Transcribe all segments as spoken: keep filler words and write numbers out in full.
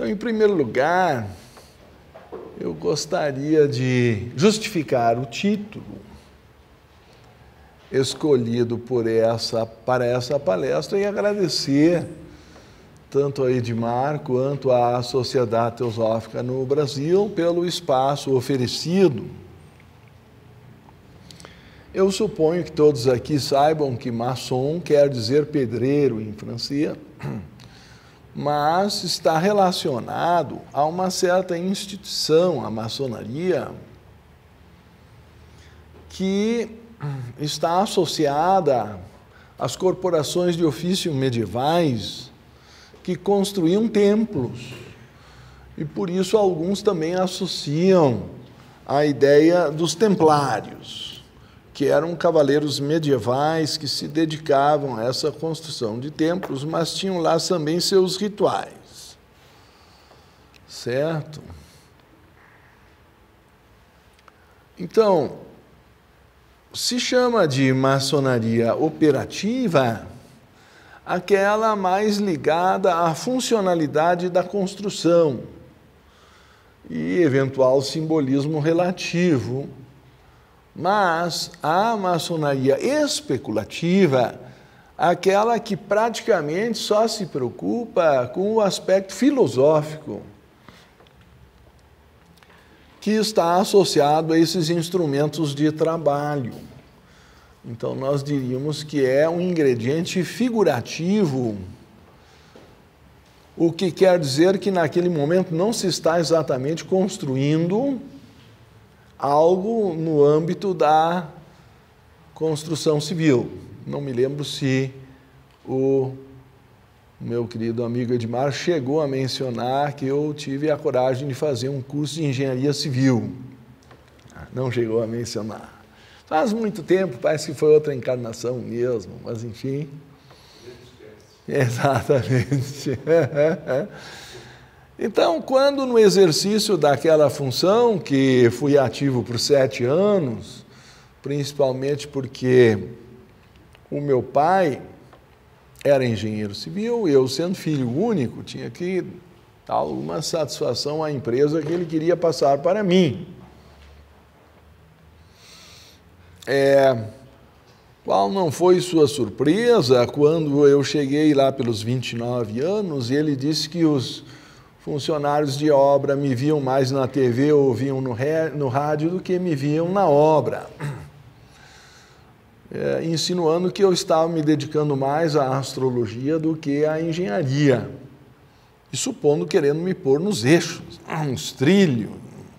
Então, em primeiro lugar, eu gostaria de justificar o título escolhido por essa, para essa palestra e agradecer tanto a Edmar quanto à Sociedade Teosófica no Brasil pelo espaço oferecido. Eu suponho que todos aqui saibam que maçom quer dizer pedreiro em francês, mas está relacionado a uma certa instituição, a maçonaria, que está associada às corporações de ofício medievais que construíam templos. E por isso alguns também associam a ideia dos templários, que eram cavaleiros medievais que se dedicavam a essa construção de templos, mas tinham lá também seus rituais. Certo? Então, se chama de maçonaria operativa aquela mais ligada à funcionalidade da construção e eventual simbolismo relativo. Mas a maçonaria especulativa, aquela que praticamente só se preocupa com o aspecto filosófico, que está associado a esses instrumentos de trabalho. Então, nós diríamos que é um ingrediente figurativo, o que quer dizer que naquele momento não se está exatamente construindo algo no âmbito da construção civil. Não me lembro se o meu querido amigo Edmar chegou a mencionar que eu tive a coragem de fazer um curso de engenharia civil. Não chegou a mencionar. Faz muito tempo, parece que foi outra encarnação mesmo, mas enfim. Exatamente. Então, quando no exercício daquela função, que fui ativo por sete anos, principalmente porque o meu pai era engenheiro civil, eu sendo filho único, tinha que dar alguma satisfação à empresa que ele queria passar para mim. É, qual não foi sua surpresa quando eu cheguei lá pelos vinte e nove anos e ele disse que os funcionários de obra me viam mais na T V ou viam no, ré, no rádio do que me viam na obra, é, insinuando que eu estava me dedicando mais à astrologia do que à engenharia, e supondo querendo me pôr nos eixos, uns trilhos.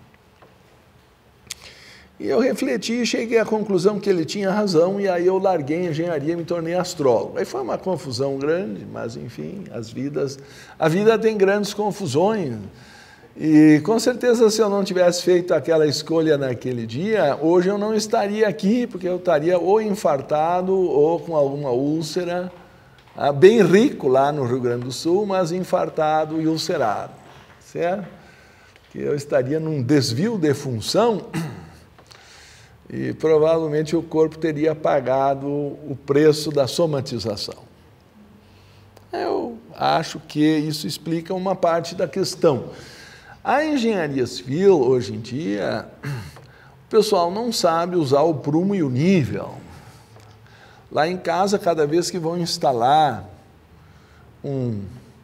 E eu refleti e cheguei à conclusão que ele tinha razão, e aí eu larguei a engenharia e me tornei astrólogo. Aí foi uma confusão grande, mas enfim, as vidas, a vida tem grandes confusões. E com certeza, se eu não tivesse feito aquela escolha naquele dia, hoje eu não estaria aqui, porque eu estaria ou infartado ou com alguma úlcera, bem rico lá no Rio Grande do Sul, mas infartado e ulcerado, certo? Que eu estaria num desvio de função e provavelmente o corpo teria pagado o preço da somatização. Eu acho que isso explica uma parte da questão. A engenharia civil, hoje em dia, o pessoal não sabe usar o prumo e o nível. Lá em casa, cada vez que vão instalar um,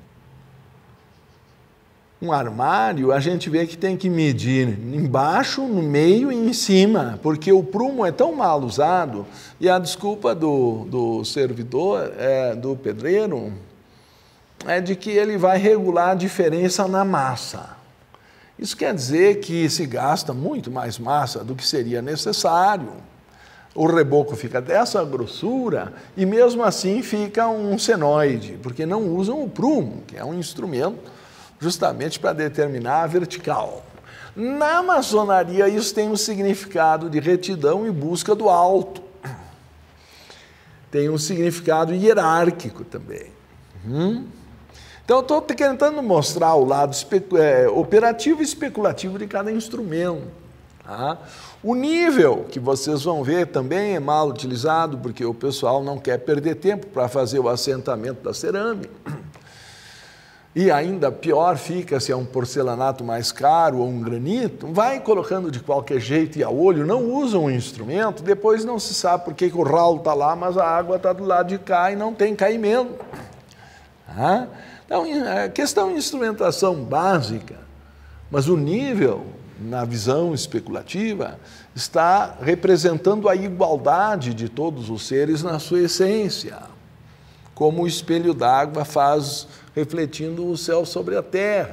um armário, a gente vê que tem que medir embaixo, no meio e em cima, porque o prumo é tão mal usado, e a desculpa do, do servidor, é, do pedreiro, é de que ele vai regular a diferença na massa. Isso quer dizer que se gasta muito mais massa do que seria necessário. O reboco fica dessa grossura e mesmo assim fica um senoide, porque não usam o prumo, que é um instrumento justamente para determinar a vertical. Na maçonaria isso tem um significado de retidão e busca do alto. Tem um significado hierárquico também. Hum? Então, eu estou tentando mostrar o lado é, operativo e especulativo de cada instrumento. Tá? O nível, que vocês vão ver, também é mal utilizado, porque o pessoal não quer perder tempo para fazer o assentamento da cerâmica. e ainda pior fica se é um porcelanato mais caro ou um granito, vai colocando de qualquer jeito e a olho, não usa um instrumento, depois não se sabe por que o ralo está lá, mas a água está do lado de cá e não tem caimento. Ah? Então, é questão de instrumentação básica, mas o nível, na visão especulativa, está representando a igualdade de todos os seres na sua essência, como o espelho d'água faz refletindo o céu sobre a terra.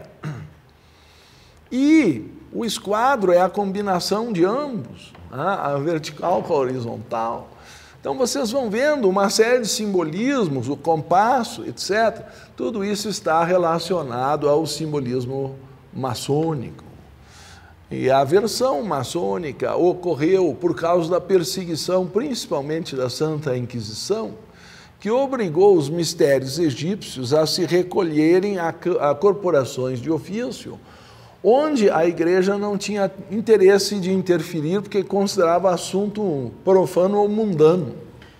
E o esquadro é a combinação de ambos, a vertical com a horizontal. Então vocês vão vendo uma série de simbolismos, o compasso, etcétera. Tudo isso está relacionado ao simbolismo maçônico. E a versão maçônica ocorreu por causa da perseguição, principalmente da Santa Inquisição, que obrigou os mistérios egípcios a se recolherem a, a corporações de ofício, onde a igreja não tinha interesse de interferir, porque considerava assunto profano ou mundano.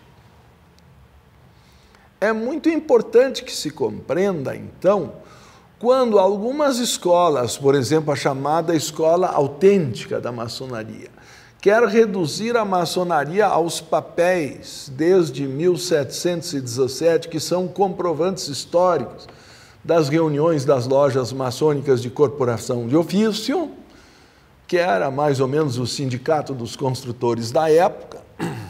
É muito importante que se compreenda, então, quando algumas escolas, por exemplo, a chamada escola autêntica da maçonaria, quer reduzir a maçonaria aos papéis desde mil setecentos e dezessete, que são comprovantes históricos das reuniões das lojas maçônicas de corporação de ofício, que era mais ou menos o sindicato dos construtores da época,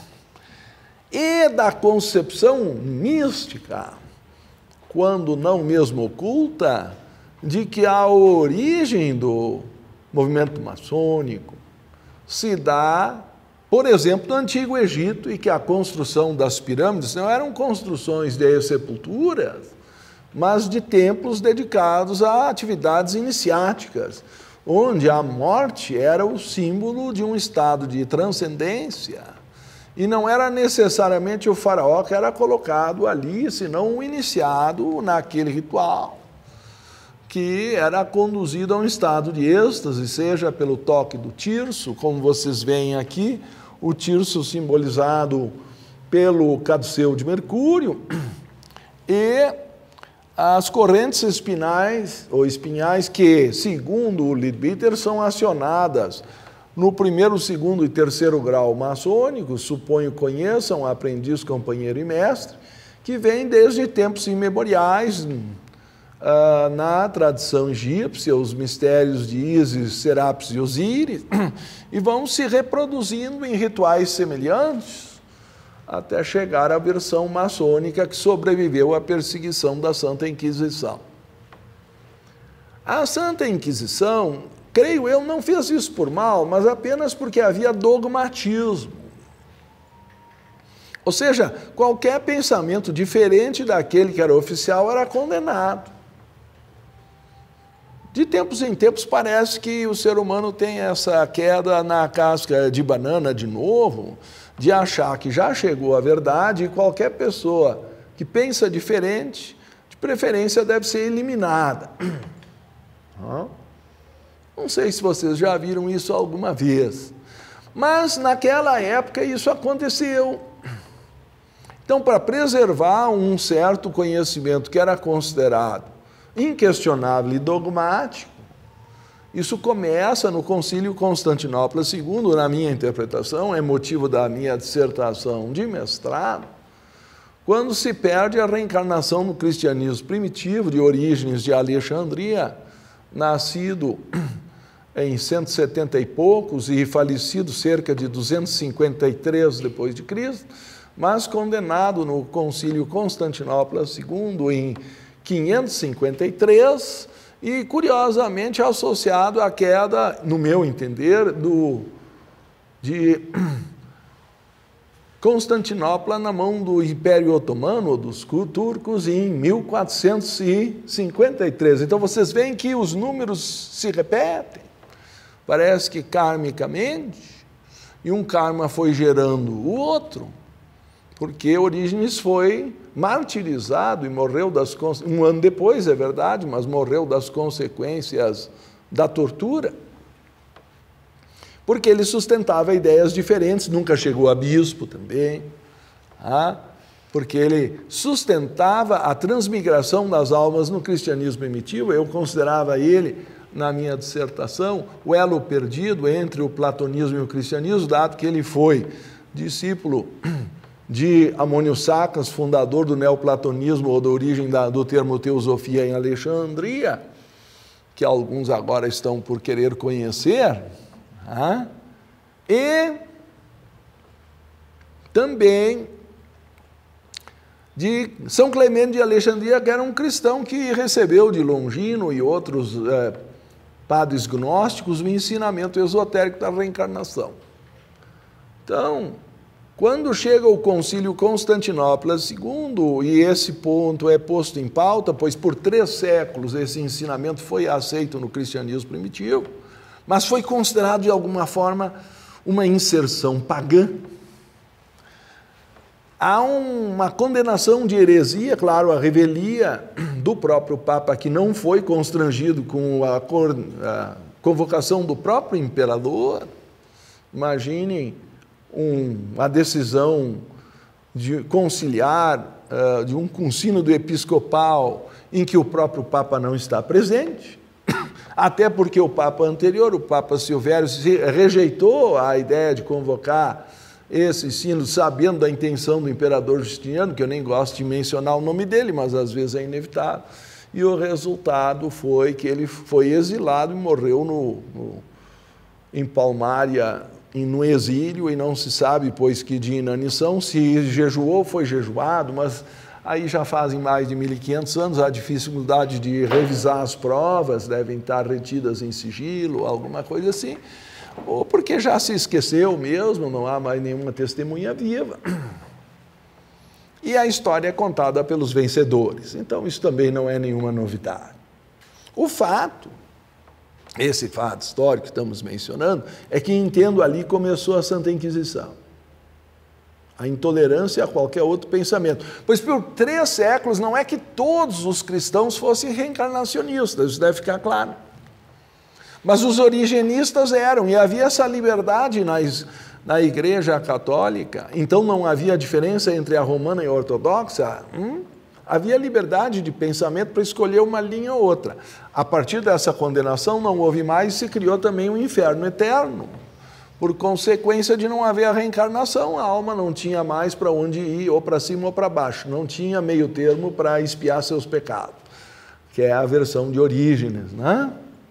e da concepção mística, quando não mesmo oculta, de que a origem do movimento maçônico se dá, por exemplo, no Antigo Egito, e que a construção das pirâmides não eram construções de sepulturas, mas de templos dedicados a atividades iniciáticas, onde a morte era o símbolo de um estado de transcendência, e não era necessariamente o faraó que era colocado ali, senão o iniciado naquele ritual, que era conduzido a um estado de êxtase, seja pelo toque do tirso, como vocês veem aqui, o tirso simbolizado pelo caduceu de Mercúrio, e as correntes espinais, ou espinhais, que, segundo o Leadbeater, são acionadas no primeiro, segundo e terceiro grau maçônico, suponho conheçam, aprendiz, companheiro e mestre, que vem desde tempos imemoriais, Uh, na tradição egípcia, os mistérios de Ísis, Serapis e Osíris, e vão se reproduzindo em rituais semelhantes, até chegar à versão maçônica que sobreviveu à perseguição da Santa Inquisição. A Santa Inquisição, creio eu, não fez isso por mal, mas apenas porque havia dogmatismo. Ou seja, qualquer pensamento diferente daquele que era oficial era condenado. De tempos em tempos parece que o ser humano tem essa queda na casca de banana de novo, de achar que já chegou à verdade e qualquer pessoa que pensa diferente, de preferência deve ser eliminada. Não sei se vocês já viram isso alguma vez, mas naquela época isso aconteceu. Então, para preservar um certo conhecimento que era considerado inquestionável e dogmático, isso começa no Concílio Constantinopla segundo, na minha interpretação, é motivo da minha dissertação de mestrado, quando se perde a reencarnação no cristianismo primitivo, de origens de Alexandria, nascido em cento e setenta e poucos e falecido cerca de duzentos e cinquenta e três depois de Cristo, mas condenado no Concílio Constantinopla segundo em quinhentos e cinquenta e três, e curiosamente associado à queda, no meu entender, do, de Constantinopla na mão do Império Otomano, dos turcos, em mil quatrocentos e cinquenta e três. Então vocês veem que os números se repetem, parece que karmicamente, e um karma foi gerando o outro, porque Orígenes foi martirizado e morreu das um ano depois, é verdade, mas morreu das consequências da tortura, porque ele sustentava ideias diferentes, nunca chegou a bispo também, ah, porque ele sustentava a transmigração das almas no cristianismo primitivo. Eu considerava ele, na minha dissertação, o elo perdido entre o platonismo e o cristianismo, dado que ele foi discípulo de Amônio Sacas, fundador do neoplatonismo, ou da origem da, do termo teosofia em Alexandria, que alguns agora estão por querer conhecer, ah? E também de São Clemente de Alexandria, que era um cristão que recebeu de Longino e outros é, padres gnósticos o ensinamento esotérico da reencarnação. Então, quando chega o Concílio Constantinopla segundo, e esse ponto é posto em pauta, pois por três séculos esse ensinamento foi aceito no cristianismo primitivo, mas foi considerado de alguma forma uma inserção pagã. Há uma condenação de heresia, claro, a revelia do próprio Papa, que não foi constrangido com a, a convocação do próprio imperador. Imaginem um, a decisão de conciliar, uh, de um sínodo episcopal, em que o próprio Papa não está presente, até porque o Papa anterior, o Papa Silvério, rejeitou a ideia de convocar esse sínodo, sabendo da intenção do imperador Justiniano, que eu nem gosto de mencionar o nome dele, mas às vezes é inevitável, e o resultado foi que ele foi exilado e morreu no, no, em Palmária, no exílio, e não se sabe, pois, que de inanição, se jejuou, foi jejuado, mas aí já fazem mais de mil e quinhentos anos, há dificuldade de revisar as provas, devem estar retidas em sigilo, alguma coisa assim, ou porque já se esqueceu mesmo, não há mais nenhuma testemunha viva. E a história é contada pelos vencedores, então isso também não é nenhuma novidade. O fato, esse fato histórico que estamos mencionando, é que, entendo, ali começou a Santa Inquisição. A intolerância a qualquer outro pensamento. Pois por três séculos não é que todos os cristãos fossem reencarnacionistas, isso deve ficar claro. Mas os origenistas eram, e havia essa liberdade nas, na Igreja Católica, então não havia diferença entre a romana e a ortodoxa, hum? Havia liberdade de pensamento para escolher uma linha ou outra. A partir dessa condenação não houve mais, se criou também um inferno eterno. Por consequência de não haver a reencarnação, a alma não tinha mais para onde ir, ou para cima ou para baixo, não tinha meio termo para expiar seus pecados, que é a versão de Orígenes, né?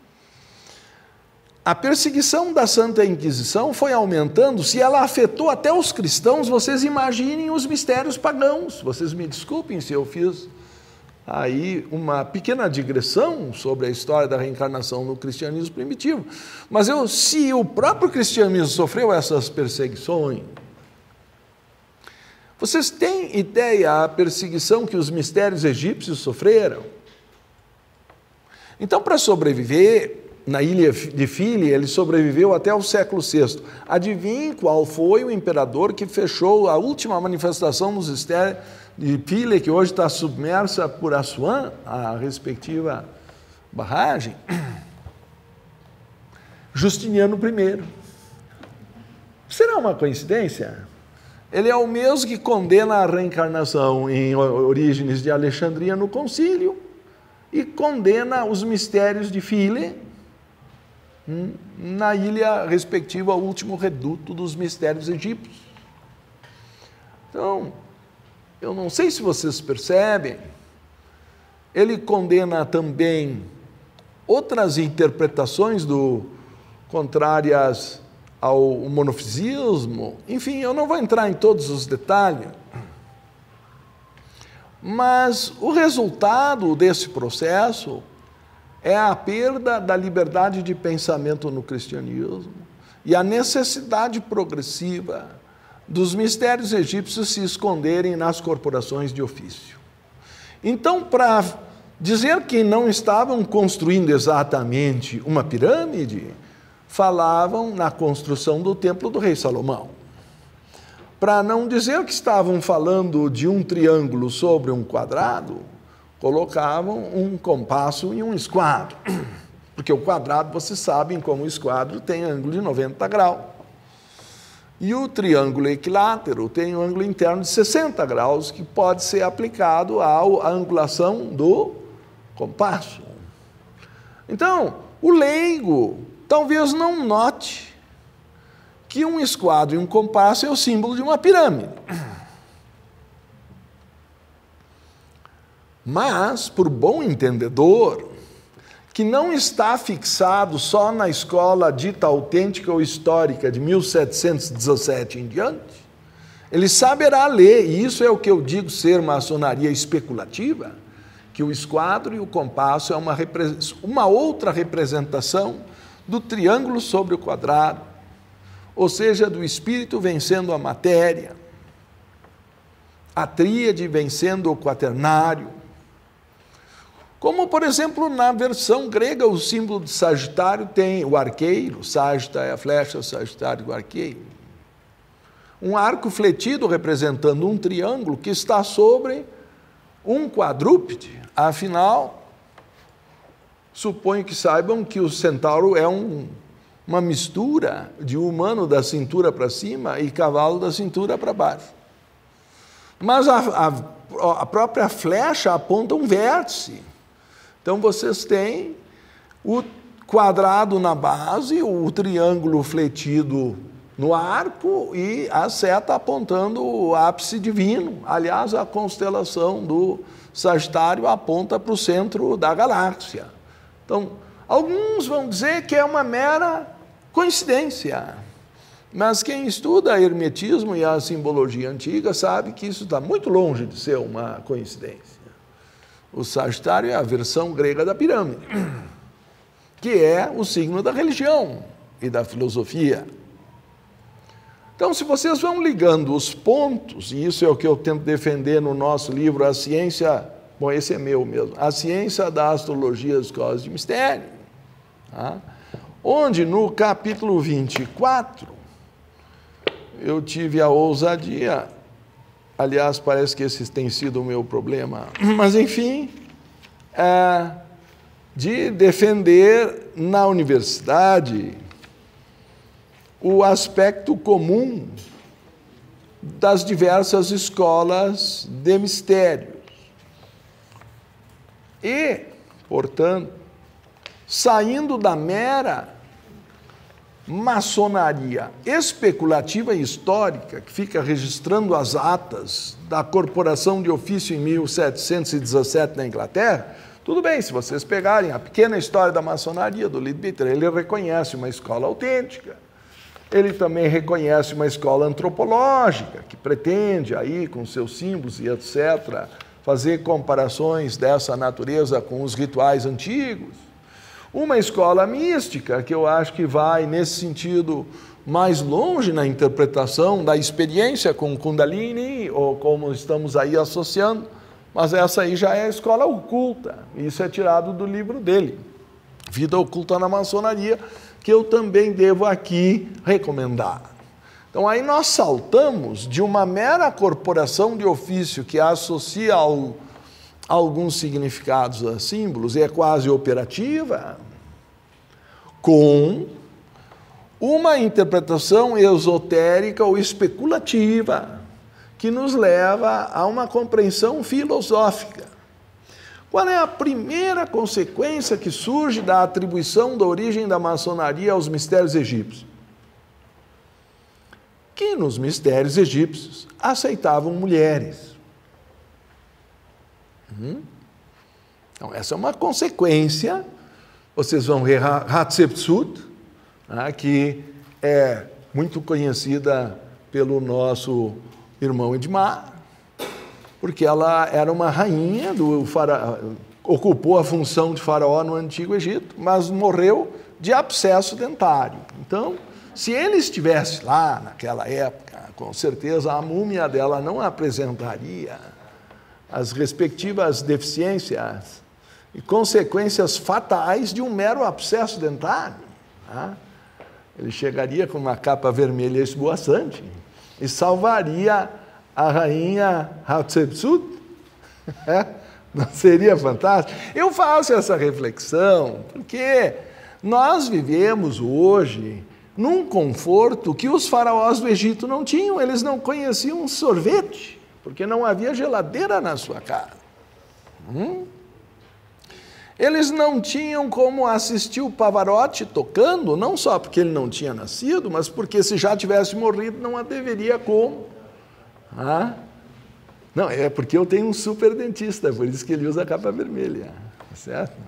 A perseguição da Santa Inquisição foi aumentando, se ela afetou até os cristãos, vocês imaginem os mistérios pagãos. Vocês me desculpem se eu fiz aí uma pequena digressão sobre a história da reencarnação no cristianismo primitivo. Mas eu, se o próprio cristianismo sofreu essas perseguições, vocês têm ideia da perseguição que os mistérios egípcios sofreram? Então, para sobreviver, na ilha de Fili, ele sobreviveu até o século sexto. Adivinhe qual foi o imperador que fechou a última manifestação dos mistérios de Fili, que hoje está submersa por Assuã, a respectiva barragem? Justiniano primeiro. Será uma coincidência? Ele é o mesmo que condena a reencarnação em Orígenes de Alexandria no concílio e condena os mistérios de Fili na ilha respectiva ao último reduto dos mistérios egípcios. Então, eu não sei se vocês percebem, ele condena também outras interpretações do, contrárias ao monofisismo. Enfim, eu não vou entrar em todos os detalhes, mas o resultado desse processo é a perda da liberdade de pensamento no cristianismo e a necessidade progressiva dos mistérios egípcios se esconderem nas corporações de ofício. Então, para dizer que não estavam construindo exatamente uma pirâmide, falavam na construção do templo do rei Salomão. Para não dizer que estavam falando de um triângulo sobre um quadrado, colocavam um compasso e um esquadro, porque o quadrado, vocês sabem como o esquadro tem ângulo de noventa graus. E o triângulo equilátero tem um ângulo interno de sessenta graus, que pode ser aplicado à angulação do compasso. Então, o leigo talvez não note que um esquadro e um compasso é o símbolo de uma pirâmide. Mas, por bom entendedor, que não está fixado só na escola dita autêntica ou histórica de mil setecentos e dezessete em diante, ele saberá ler, e isso é o que eu digo ser maçonaria especulativa, que o esquadro e o compasso é uma, uma outra representação do triângulo sobre o quadrado, ou seja, do espírito vencendo a matéria, a tríade vencendo o quaternário. Como, por exemplo, na versão grega, o símbolo de Sagitário tem o arqueiro, Sagita é a flecha, Sagitário o arqueiro. Um arco fletido representando um triângulo que está sobre um quadrúpede. Afinal, suponho que saibam que o centauro é um, uma mistura de humano da cintura para cima e cavalo da cintura para baixo. Mas a, a, a própria flecha aponta um vértice. Então, vocês têm o quadrado na base, o triângulo fletido no arco e a seta apontando o ápice divino. Aliás, a constelação do Sagitário aponta para o centro da galáxia. Então, alguns vão dizer que é uma mera coincidência, mas quem estuda hermetismo e a simbologia antiga sabe que isso está muito longe de ser uma coincidência. O Sagitário é a versão grega da pirâmide, que é o signo da religião e da filosofia. Então, se vocês vão ligando os pontos, e isso é o que eu tento defender no nosso livro, A Ciência, bom, esse é meu mesmo, A Ciência da Astrologia dos Códigos de Mistério, tá? Onde no capítulo vinte e quatro, eu tive a ousadia, aliás, parece que esse tem sido o meu problema, mas enfim, é, de defender na universidade o aspecto comum das diversas escolas de mistérios. E, portanto, saindo da mera maçonaria especulativa e histórica, que fica registrando as atas da Corporação de Ofício em mil setecentos e dezessete na Inglaterra, tudo bem, se vocês pegarem a pequena história da maçonaria do Leadbeater, ele reconhece uma escola autêntica, ele também reconhece uma escola antropológica, que pretende aí, com seus símbolos e etcétera, fazer comparações dessa natureza com os rituais antigos. Uma escola mística, que eu acho que vai, nesse sentido, mais longe na interpretação da experiência com Kundalini, ou como estamos aí associando, mas essa aí já é a escola oculta. Isso é tirado do livro dele, Vida Oculta na Maçonaria, que eu também devo aqui recomendar. Então, aí nós saltamos de uma mera corporação de ofício que associa ao alguns significados a símbolos, e é quase operativa, com uma interpretação esotérica ou especulativa, que nos leva a uma compreensão filosófica. Qual é a primeira consequência que surge da atribuição da origem da maçonaria aos mistérios egípcios? Que nos mistérios egípcios aceitavam mulheres. Então, essa é uma consequência. Vocês vão ver Hatshepsut, né, que é muito conhecida pelo nosso irmão Edmar, porque ela era uma rainha, do faraó, ocupou a função de faraó no Antigo Egito, mas morreu de abscesso dentário. Então, se ele estivesse lá naquela época, com certeza a múmia dela não apresentaria as respectivas deficiências e consequências fatais de um mero abscesso dentário. Tá? Ele chegaria com uma capa vermelha esvoaçante e salvaria a rainha Hatshepsut. Não seria fantástico? Eu faço essa reflexão porque nós vivemos hoje num conforto que os faraós do Egito não tinham. Eles não conheciam sorvete, porque não havia geladeira na sua casa. Hum? Eles não tinham como assistir o Pavarotti tocando, não só porque ele não tinha nascido, mas porque se já tivesse morrido não deveria como. Ah? Não, é porque eu tenho um super dentista, por isso que ele usa a capa vermelha, certo?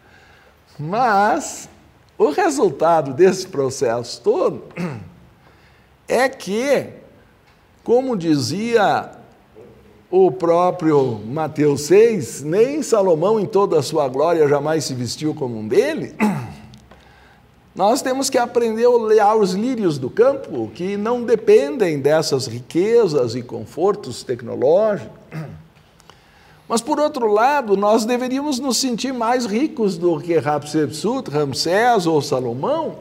Mas o resultado desse processo todo é que, como dizia o próprio Mateus seis, nem Salomão em toda a sua glória jamais se vestiu como um dele. Nós temos que aprender a olhar os lírios do campo, que não dependem dessas riquezas e confortos tecnológicos. Mas, por outro lado, nós deveríamos nos sentir mais ricos do que Hatshepsut, Ramsés ou Salomão,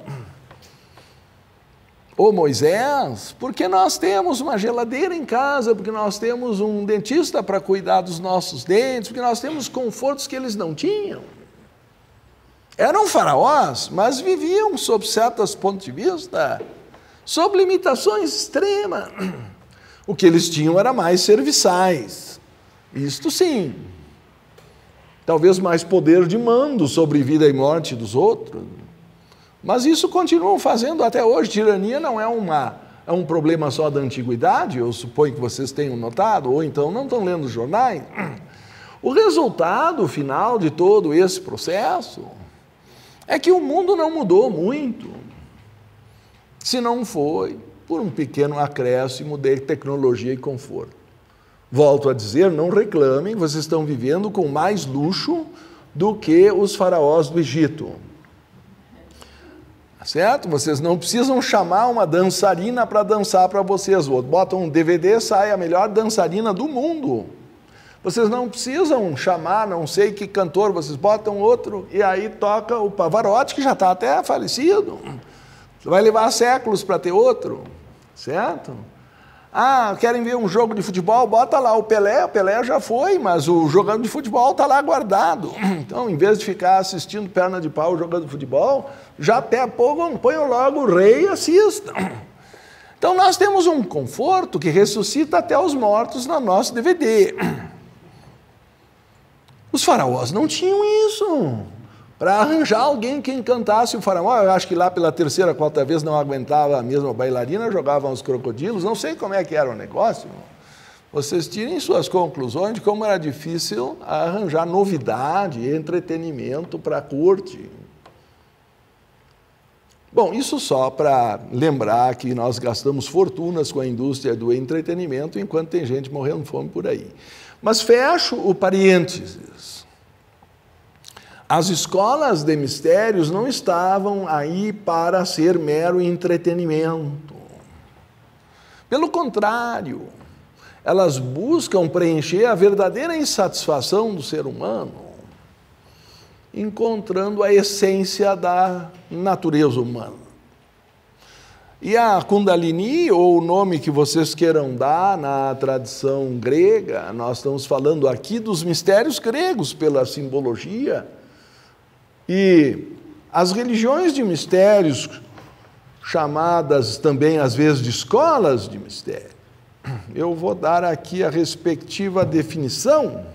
ou Moisés, porque nós temos uma geladeira em casa, porque nós temos um dentista para cuidar dos nossos dentes, porque nós temos confortos que eles não tinham. Eram faraós, mas viviam, sob certos pontos de vista, sob limitações extremas. O que eles tinham era mais serviçais, isto sim. Talvez mais poder de mando sobre vida e morte dos outros. Mas isso continuam fazendo até hoje. Tirania não é, uma, é um problema só da antiguidade, eu suponho que vocês tenham notado, ou então não estão lendo os jornais. O resultado final de todo esse processo é que o mundo não mudou muito, se não foi por um pequeno acréscimo de tecnologia e conforto. Volto a dizer, não reclamem, vocês estão vivendo com mais luxo do que os faraós do Egito. Certo? Vocês não precisam chamar uma dançarina para dançar para vocês. Botam um D V D, sai a melhor dançarina do mundo. Vocês não precisam chamar, não sei que cantor, vocês botam outro e aí toca o Pavarotti, que já está até falecido. Vai levar séculos para ter outro, certo? Ah, querem ver um jogo de futebol? Bota lá o Pelé, o Pelé já foi, mas o jogando de futebol está lá guardado. Então, em vez de ficar assistindo perna de pau jogando futebol, já até pouco, ponham logo o rei e assistam. Então, nós temos um conforto que ressuscita até os mortos no nosso D V D. Os faraós não tinham isso. Para arranjar alguém que encantasse o faraó, eu acho que lá pela terceira, quarta vez não aguentava a mesma bailarina, jogavam os crocodilos, não sei como é que era o negócio. Vocês tirem suas conclusões de como era difícil arranjar novidade, entretenimento para a corte. Bom, isso só para lembrar que nós gastamos fortunas com a indústria do entretenimento, enquanto tem gente morrendo de fome por aí. Mas fecho o parênteses. As escolas de mistérios não estavam aí para ser mero entretenimento. Pelo contrário, elas buscam preencher a verdadeira insatisfação do ser humano, encontrando a essência da natureza humana. E a Kundalini, ou o nome que vocês queiram dar na tradição grega, nós estamos falando aqui dos mistérios gregos pela simbologia, e as religiões de mistérios, chamadas também às vezes de escolas de mistério, eu vou dar aqui a respectiva definição.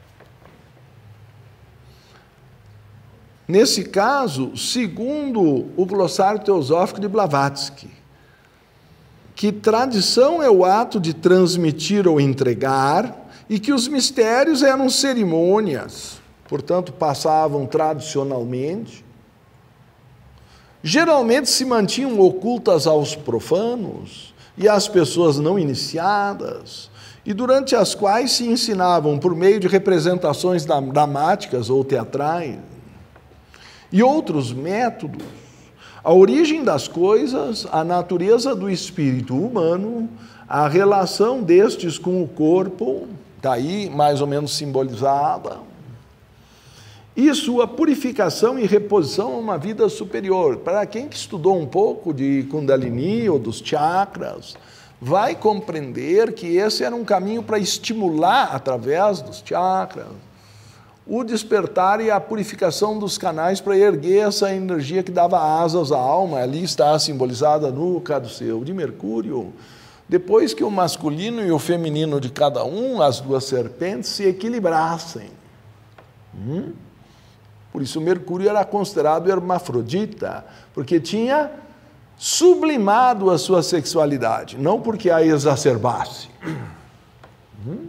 Nesse caso, segundo o glossário teosófico de Blavatsky, que tradição é o ato de transmitir ou entregar, e que os mistérios eram cerimônias, portanto, passavam tradicionalmente, geralmente se mantinham ocultas aos profanos e às pessoas não iniciadas, e durante as quais se ensinavam por meio de representações dramáticas ou teatrais, e outros métodos, a origem das coisas, a natureza do espírito humano, a relação destes com o corpo, daí mais ou menos simbolizada, e sua purificação e reposição a uma vida superior. Para quem que estudou um pouco de Kundalini ou dos chakras, vai compreender que esse era um caminho para estimular, através dos chakras, o despertar e a purificação dos canais para erguer essa energia que dava asas à alma. Ali está simbolizada no caduceu de Mercúrio. Depois que o masculino e o feminino de cada um, as duas serpentes, se equilibrassem. Hum? Por isso Mercúrio era considerado hermafrodita, porque tinha sublimado a sua sexualidade, não porque a exacerbasse. Hum?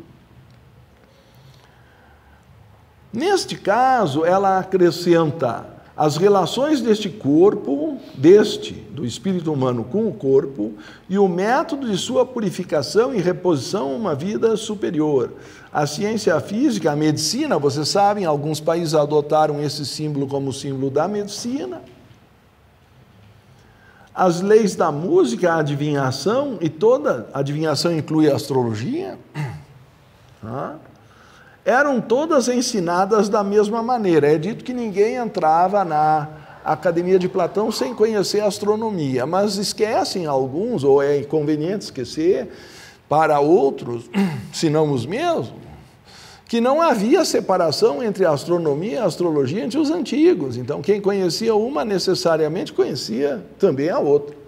Neste caso, ela acrescenta as relações deste corpo, deste, do espírito humano com o corpo, e o método de sua purificação e reposição a uma vida superior. A ciência física, a medicina, vocês sabem, alguns países adotaram esse símbolo como símbolo da medicina. As leis da música, a adivinhação, e toda adivinhação inclui a astrologia, ah, eram todas ensinadas da mesma maneira. É dito que ninguém entrava na Academia de Platão sem conhecer a astronomia, mas esquecem alguns, ou é inconveniente esquecer, para outros, se não os mesmos, que não havia separação entre a astronomia e a astrologia entre os antigos. Então, quem conhecia uma necessariamente conhecia também a outra.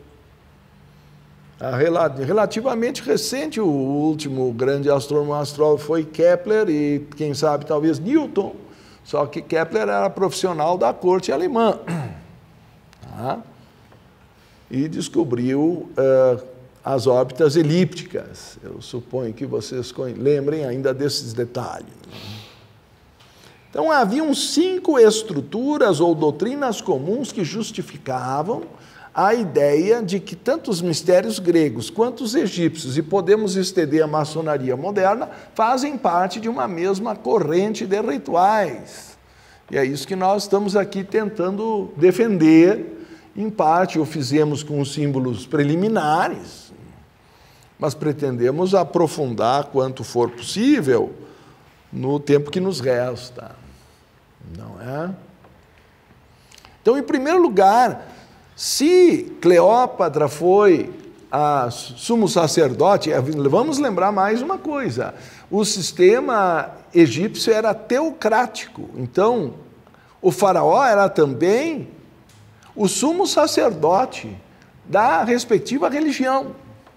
Relativamente recente, o último grande astrônomo astrólogo foi Kepler e, quem sabe, talvez Newton, só que Kepler era profissional da corte alemã. Tá? E descobriu uh, as órbitas elípticas. Eu suponho que vocês lembrem ainda desses detalhes. Então, haviam cinco estruturas ou doutrinas comuns que justificavam a ideia de que tanto os mistérios gregos quanto os egípcios, e podemos estender a maçonaria moderna, fazem parte de uma mesma corrente de rituais. E é isso que nós estamos aqui tentando defender, em parte o fizemos com os símbolos preliminares, mas pretendemos aprofundar quanto for possível no tempo que nos resta. Não é? Então, em primeiro lugar, se Cleópatra foi a sumo sacerdote, vamos lembrar mais uma coisa, o sistema egípcio era teocrático, então o faraó era também o sumo sacerdote da respectiva religião.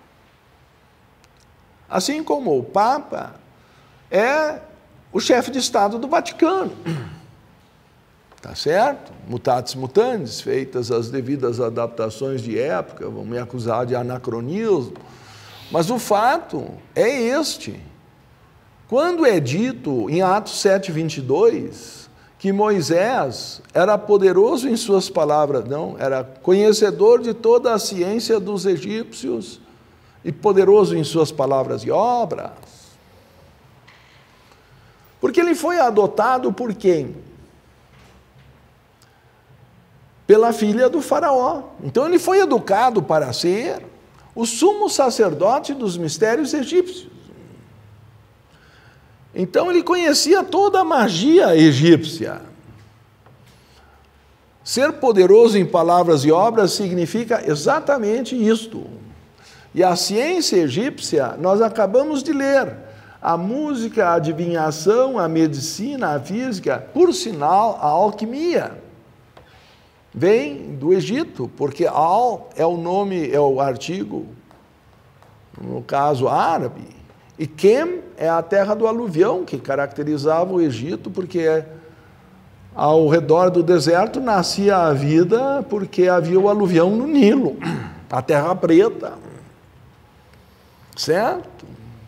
Assim como o Papa é o chefe de Estado do Vaticano. Tá certo? Mutatis mutandis, feitas as devidas adaptações de época, vão me acusar de anacronismo, mas o fato é este. Quando é dito em Atos sete, vinte e dois, que Moisés era poderoso em suas palavras, não, era conhecedor de toda a ciência dos egípcios e poderoso em suas palavras e obras, porque ele foi adotado por quem? Pela filha do faraó. Então ele foi educado para ser o sumo sacerdote dos mistérios egípcios. Então ele conhecia toda a magia egípcia. Ser poderoso em palavras e obras significa exatamente isto. E a ciência egípcia, nós acabamos de ler, a música, a adivinhação, a medicina, a física, por sinal, a alquimia, vem do Egito, porque Al é o nome, é o artigo, no caso árabe, e Kem é a terra do aluvião, que caracterizava o Egito, porque ao redor do deserto nascia a vida, porque havia o aluvião no Nilo, a terra preta, certo?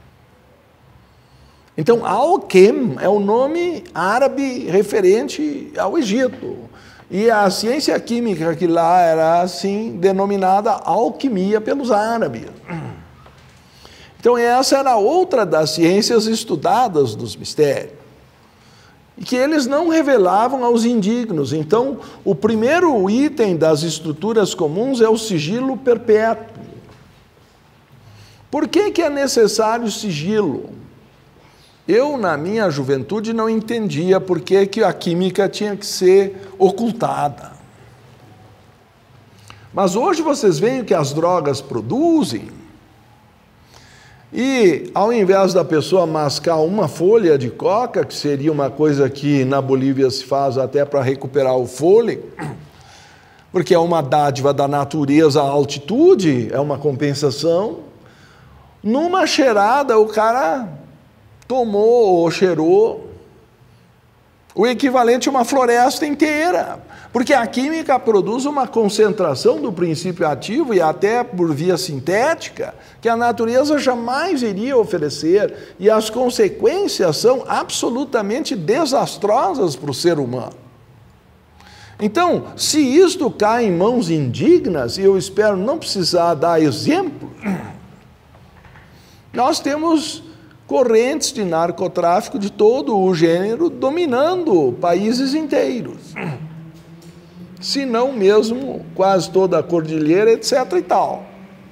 Então, Al-Kem é o nome árabe referente ao Egito. E a ciência química que lá era assim denominada alquimia pelos árabes. Então essa era outra das ciências estudadas dos mistérios, e que eles não revelavam aos indignos. Então o primeiro item das estruturas comuns é o sigilo perpétuo. Por que que é necessário sigilo? Eu, na minha juventude, não entendia por que que a química tinha que ser ocultada. Mas hoje vocês veem o que as drogas produzem. E, ao invés da pessoa mascar uma folha de coca, que seria uma coisa que na Bolívia se faz até para recuperar o fôlego, porque é uma dádiva da natureza, a altitude é uma compensação, numa cheirada o cara tomou ou cheirou o equivalente a uma floresta inteira, porque a química produz uma concentração do princípio ativo e até por via sintética que a natureza jamais iria oferecer, e as consequências são absolutamente desastrosas para o ser humano. Então, se isto cai em mãos indignas, e eu espero não precisar dar exemplo, nós temos correntes de narcotráfico de todo o gênero dominando países inteiros, se não mesmo quase toda a cordilheira, etc e tal.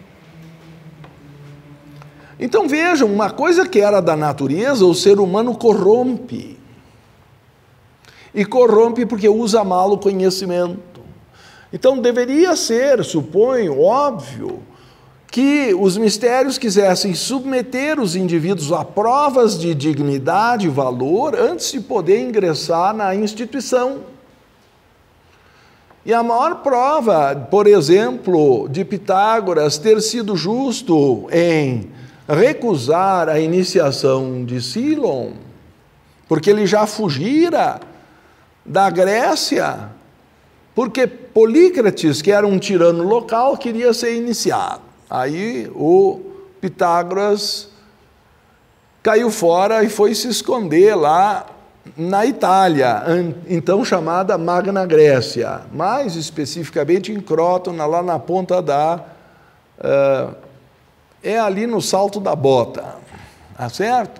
Então vejam, uma coisa que era da natureza, o ser humano corrompe. E corrompe porque usa mal o conhecimento. Então deveria ser, suponho, óbvio, que os mistérios quisessem submeter os indivíduos a provas de dignidade e valor antes de poder ingressar na instituição. E a maior prova, por exemplo, de Pitágoras ter sido justo em recusar a iniciação de Cílon, porque ele já fugira da Grécia, porque Polícrates, que era um tirano local, queria ser iniciado. Aí o Pitágoras caiu fora e foi se esconder lá na Itália, então chamada Magna Grécia, mais especificamente em Crótona, lá na ponta da... Uh, é ali no Salto da Bota, tá certo?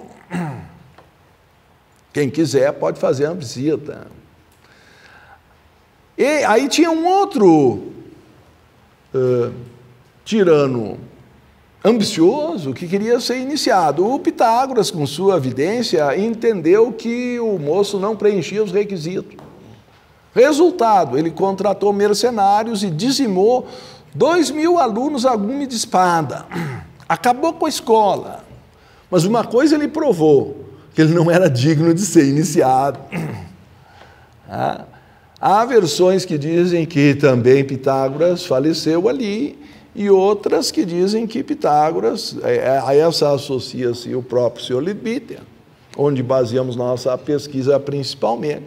Quem quiser pode fazer uma visita. E aí tinha um outro uh, tirano ambicioso que queria ser iniciado. O Pitágoras, com sua evidência, entendeu que o moço não preenchia os requisitos. Resultado, ele contratou mercenários e dizimou dois mil alunos a gume de espada. Acabou com a escola. Mas uma coisa ele provou, que ele não era digno de ser iniciado. Ah, há versões que dizem que também Pitágoras faleceu ali, e outras que dizem que Pitágoras, a essa associa-se o próprio senhor Leadbeater, onde baseamos nossa pesquisa principalmente,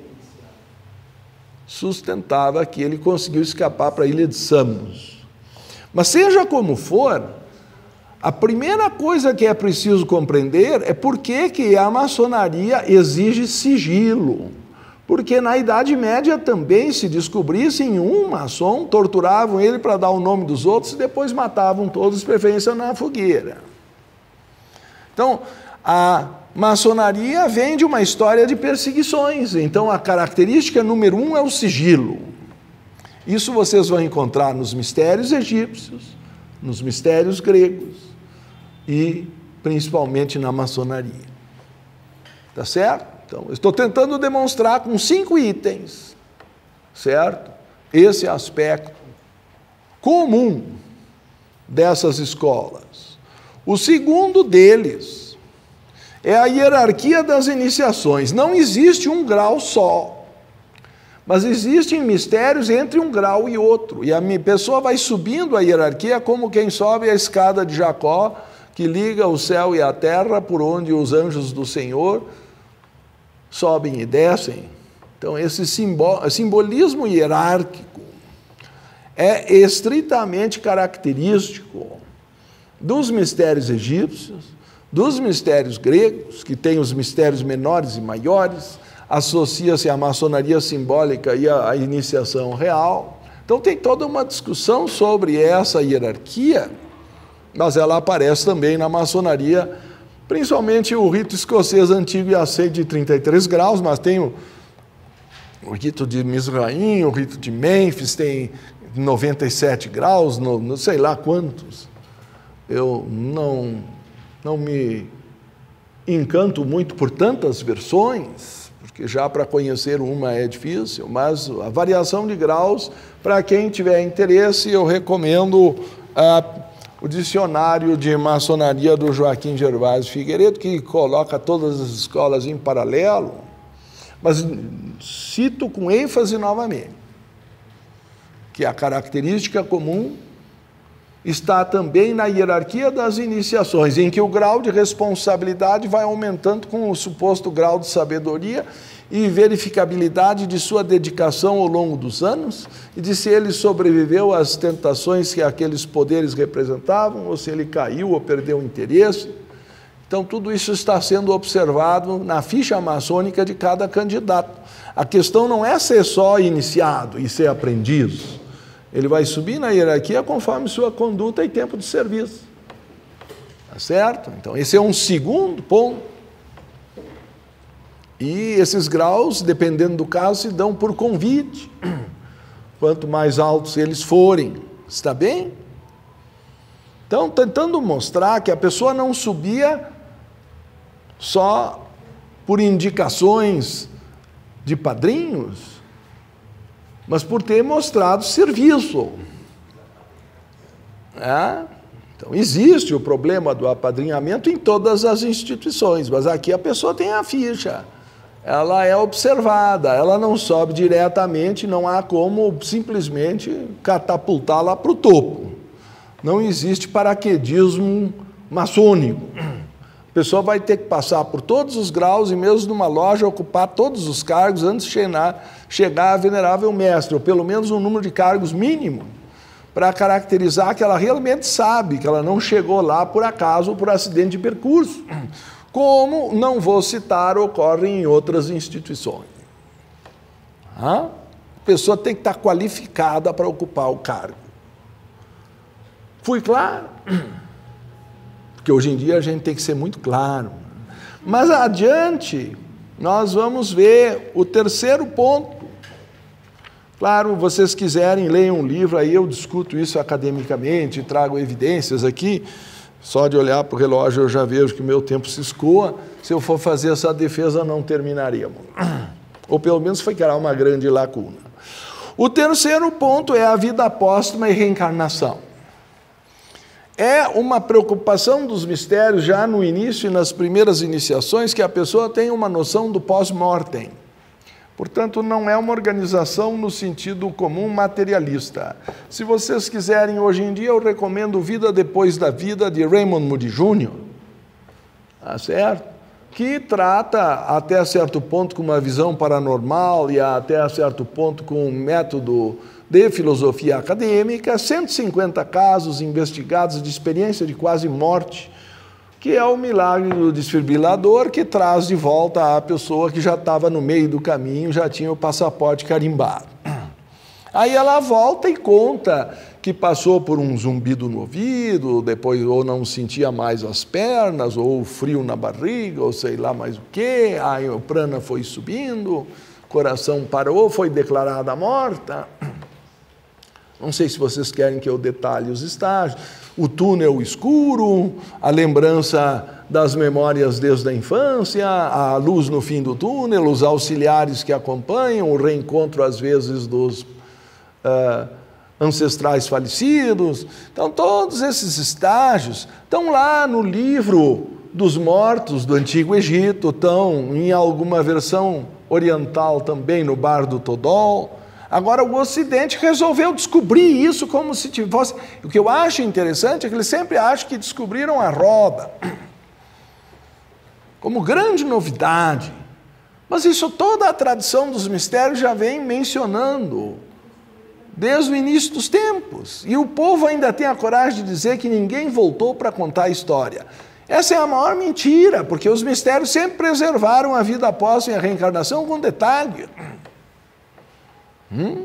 sustentava que ele conseguiu escapar para a ilha de Samos. Mas seja como for, a primeira coisa que é preciso compreender é por que que a maçonaria exige sigilo. Porque na Idade Média também, se descobrissem um maçom, torturavam ele para dar o nome dos outros e depois matavam todos, de preferência na fogueira. Então, a maçonaria vem de uma história de perseguições. Então, a característica número um é o sigilo. Isso vocês vão encontrar nos mistérios egípcios, nos mistérios gregos e principalmente na maçonaria. Tá certo? Então, estou tentando demonstrar com cinco itens, certo? Esse aspecto comum dessas escolas. O segundo deles é a hierarquia das iniciações. Não existe um grau só, mas existem mistérios entre um grau e outro. E a pessoa vai subindo a hierarquia como quem sobe a escada de Jacó, que liga o céu e a terra, por onde os anjos do Senhor sobem e descem. Então, esse simbolismo hierárquico é estritamente característico dos mistérios egípcios, dos mistérios gregos, que têm os mistérios menores e maiores, associa-se à maçonaria simbólica e à iniciação real. Então, tem toda uma discussão sobre essa hierarquia, mas ela aparece também na maçonaria, principalmente o rito escocês antigo e aceito de trinta e três graus, mas tem o, o rito de Mizraim, o rito de Mênfis, tem noventa e sete graus, no, no sei lá quantos. Eu não, não me encanto muito por tantas versões, porque já para conhecer uma é difícil, mas a variação de graus, para quem tiver interesse, eu recomendo a o dicionário de maçonaria do Joaquim Gervásio Figueiredo, que coloca todas as escolas em paralelo, mas cito com ênfase novamente, que a característica comum está também na hierarquia das iniciações, em que o grau de responsabilidade vai aumentando com o suposto grau de sabedoria e verificabilidade de sua dedicação ao longo dos anos, e de se ele sobreviveu às tentações que aqueles poderes representavam, ou se ele caiu ou perdeu o interesse. Então, tudo isso está sendo observado na ficha maçônica de cada candidato. A questão não é ser só iniciado e ser aprendiz. Ele vai subir na hierarquia conforme sua conduta e tempo de serviço. Tá certo? Então, esse é um segundo ponto. E esses graus, dependendo do caso, se dão por convite. Quanto mais altos eles forem, está bem? Então, tentando mostrar que a pessoa não subia só por indicações de padrinhos, mas por ter mostrado serviço. É? Então, existe o problema do apadrinhamento em todas as instituições, mas aqui a pessoa tem a ficha. Ela é observada, ela não sobe diretamente, não há como simplesmente catapultá-la para o topo. Não existe paraquedismo maçônico. A pessoa vai ter que passar por todos os graus e mesmo numa loja ocupar todos os cargos antes de chegar, chegar a venerável mestre, ou pelo menos um número de cargos mínimo, para caracterizar que ela realmente sabe que ela não chegou lá por acaso ou por acidente de percurso. Como, não vou citar, ocorre em outras instituições. A pessoa tem que estar qualificada para ocupar o cargo. Fui claro? Porque hoje em dia a gente tem que ser muito claro. Mas adiante, nós vamos ver o terceiro ponto. Claro, vocês quiserem, leiam um livro, aí eu discuto isso academicamente, trago evidências aqui. Só de olhar para o relógio eu já vejo que o meu tempo se escoa. Se eu for fazer essa defesa, não terminaríamos. Ou pelo menos ficará uma grande lacuna. O terceiro ponto é a vida póstuma e reencarnação. É uma preocupação dos mistérios já no início e nas primeiras iniciações que a pessoa tenha uma noção do pós-mortem. Portanto, não é uma organização no sentido comum materialista. Se vocês quiserem, hoje em dia, eu recomendo Vida Depois da Vida, de Raymond Moody Júnior, tá certo? Que trata, até certo ponto, com uma visão paranormal e até certo ponto com um método de filosofia acadêmica, cento e cinquenta casos investigados de experiência de quase morte, que é o milagre do desfibrilador, que traz de volta a pessoa que já estava no meio do caminho, já tinha o passaporte carimbado. Aí ela volta e conta que passou por um zumbido no ouvido, depois ou não sentia mais as pernas, ou frio na barriga, ou sei lá mais o quê, aí o prana foi subindo, coração parou, foi declarada morta. Não sei se vocês querem que eu detalhe os estágios. O túnel escuro, a lembrança das memórias desde a infância, a luz no fim do túnel, os auxiliares que acompanham, o reencontro, às vezes, dos uh, ancestrais falecidos. Então, todos esses estágios estão lá no livro dos mortos do Antigo Egito, estão em alguma versão oriental também no Bardo Todol. Agora, o Ocidente resolveu descobrir isso como se fosse... O que eu acho interessante é que eles sempre acham que descobriram a roda como grande novidade. Mas isso toda a tradição dos mistérios já vem mencionando desde o início dos tempos. E o povo ainda tem a coragem de dizer que ninguém voltou para contar a história. Essa é a maior mentira, porque os mistérios sempre preservaram a vida após a reencarnação com detalhe. Hum?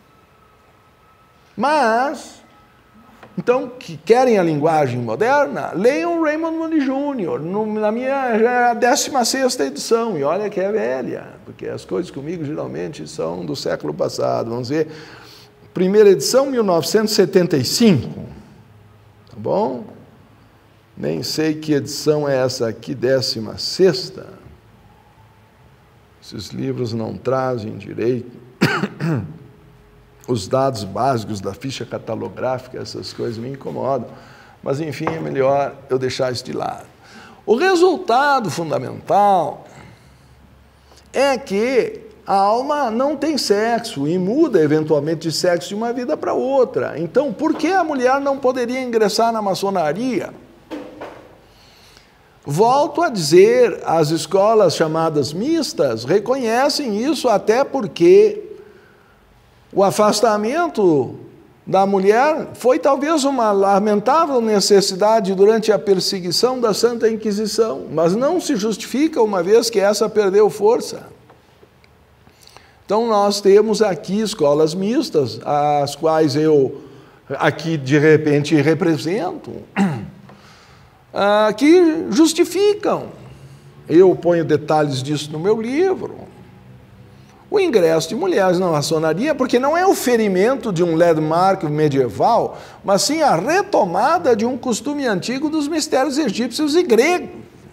Mas, então, que querem a linguagem moderna, leiam Raymond Moody Júnior, no, na minha já é a décima sexta edição, e olha que é velha, porque as coisas comigo geralmente são do século passado, vamos ver, primeira edição, mil novecentos e setenta e cinco, tá bom? Nem sei que edição é essa aqui, décima sexta, esses livros não trazem direito os dados básicos da ficha catalográfica, essas coisas me incomodam. mas enfim, é melhor eu deixar isso de lado. O resultado fundamental é que a alma não tem sexo e muda eventualmente de sexo de uma vida para outra. Então, por que a mulher não poderia ingressar na maçonaria? Volto a dizer, as escolas chamadas mistas reconhecem isso, até porque o afastamento da mulher foi talvez uma lamentável necessidade durante a perseguição da Santa Inquisição, mas não se justifica uma vez que essa perdeu força. Então nós temos aqui escolas mistas, as quais eu aqui de repente represento, que justificam, eu ponho detalhes disso no meu livro, o ingresso de mulheres na maçonaria, porque não é o ferimento de um landmark medieval, mas sim a retomada de um costume antigo dos mistérios egípcios e gregos,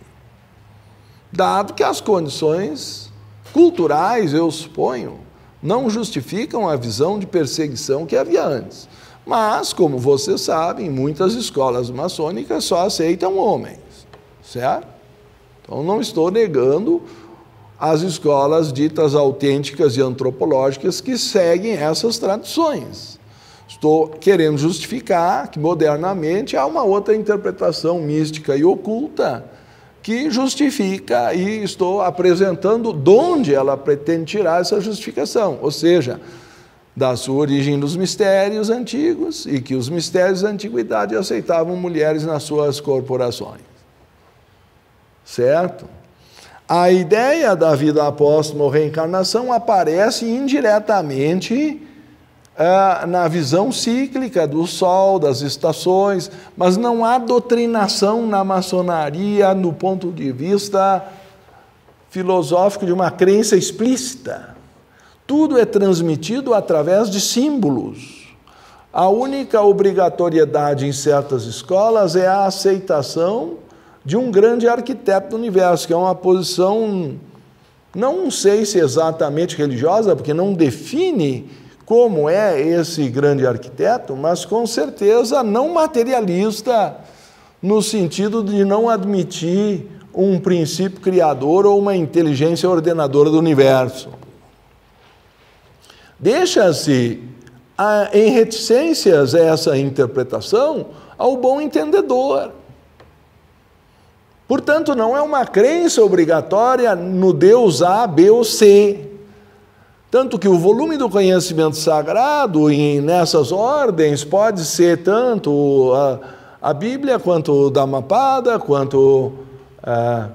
dado que as condições culturais, eu suponho, não justificam a visão de perseguição que havia antes. Mas, como vocês sabem, muitas escolas maçônicas só aceitam homens, certo? Então não estou negando as escolas ditas autênticas e antropológicas que seguem essas tradições. Estou querendo justificar que modernamente há uma outra interpretação mística e oculta que justifica, e estou apresentando de onde ela pretende tirar essa justificação, ou seja, da sua origem nos mistérios antigos, e que os mistérios da antiguidade aceitavam mulheres nas suas corporações. Certo? A ideia da vida após reencarnação aparece indiretamente ah, na visão cíclica do Sol, das estações, mas não há doutrinação na maçonaria no ponto de vista filosófico de uma crença explícita. Tudo é transmitido através de símbolos. A única obrigatoriedade em certas escolas é a aceitação de um grande arquiteto do universo, que é uma posição, não sei se exatamente religiosa, porque não define como é esse grande arquiteto, mas com certeza não materialista, no sentido de não admitir um princípio criador ou uma inteligência ordenadora do universo. Deixa-se em reticências essa interpretação ao bom entendedor. Portanto, não é uma crença obrigatória no Deus A, B ou C. Tanto que o volume do conhecimento sagrado em, nessas ordens pode ser tanto a, a Bíblia, quanto o Dhammapada, quanto a,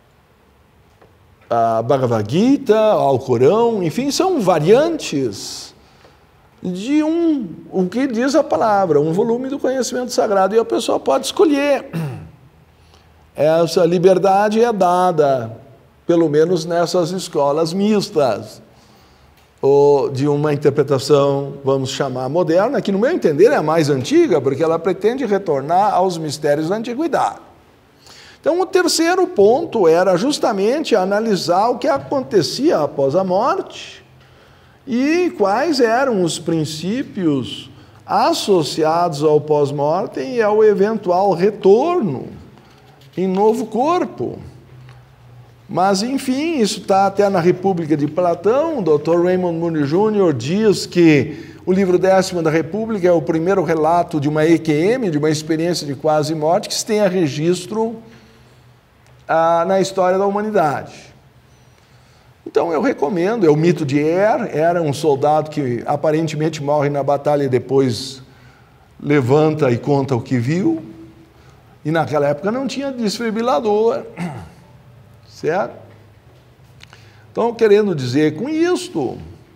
a Bhagavad Gita, o Alcorão, enfim, são variantes de um, o que diz a palavra, um volume do conhecimento sagrado, e a pessoa pode escolher. Essa liberdade é dada, pelo menos nessas escolas mistas, ou de uma interpretação, vamos chamar, moderna, que no meu entender é a mais antiga, porque ela pretende retornar aos mistérios da antiguidade. Então, o terceiro ponto era justamente analisar o que acontecia após a morte e quais eram os princípios associados ao pós-mortem e ao eventual retorno em novo corpo. Mas, enfim, isso está até na República de Platão. O doutor Raymond Moody Júnior diz que o livro décimo da República é o primeiro relato de uma E Q M, de uma experiência de quase morte, que se tenha registro ah, na história da humanidade. Então eu recomendo, é o mito de Er, era um soldado que aparentemente morre na batalha e depois levanta e conta o que viu. E naquela época não tinha desfibrilador, certo? Então, querendo dizer com isto,